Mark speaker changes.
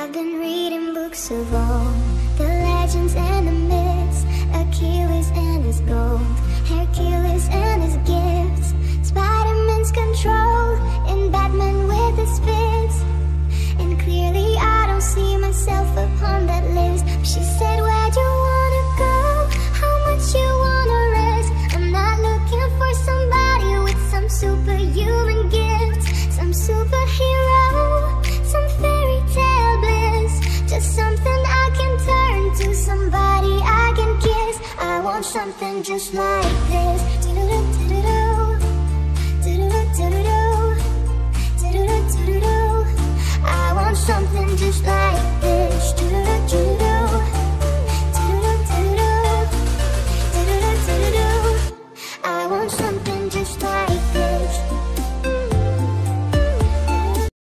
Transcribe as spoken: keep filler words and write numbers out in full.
Speaker 1: I've been reading books of all the legends and the myths, Achilles and his gold, Hercules and his gifts, Spider-Man's control, and Batman with his fists. And clearly I don't see myself upon that list. She said, where'd you wanna go? How much you wanna risk? I'm not looking for somebody with some superhuman gifts, some superhero, some fairy tale bliss, just something I can turn to, somebody I can kiss. I want something just like this. Do-do-do-do-do-do, do-do-do-do-do.